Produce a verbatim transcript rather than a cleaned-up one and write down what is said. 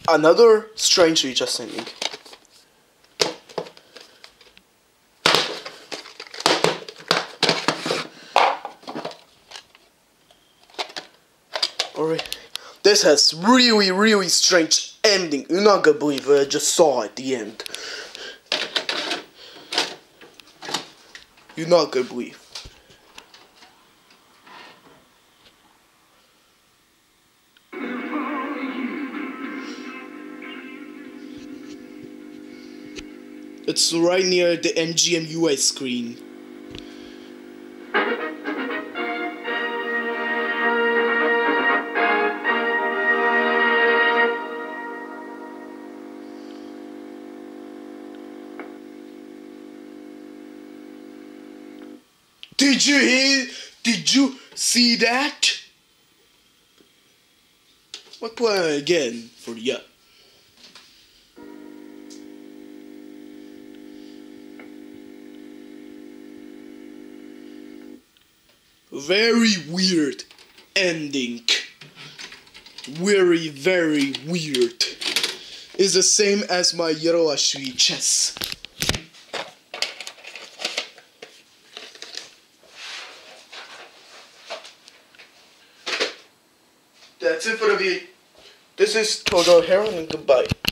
Another strangely just ending. Alright, this has really, really strange ending. You're not gonna believe what I just saw at the end. You're not gonna believe. It's right near the M G M U I screen. Did you hear? Did you see that? I'll play it again for you. Very weird ending. Very, very weird. It's the same as my ulichnij chess. That's it for the video. This is Toto Heron and goodbye.